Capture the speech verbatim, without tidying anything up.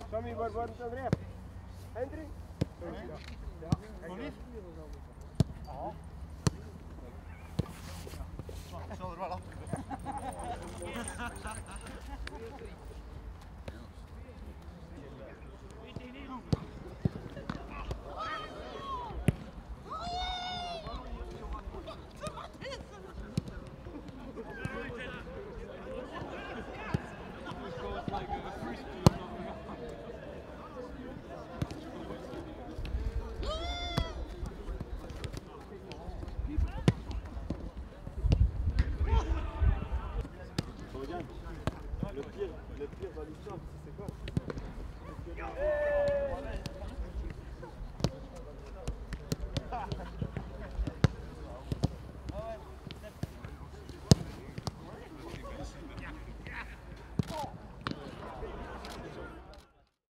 Sammy, waar wordt het over? Hendrik? Ja. Gewoon niet? Oh. Ik zal er wel af.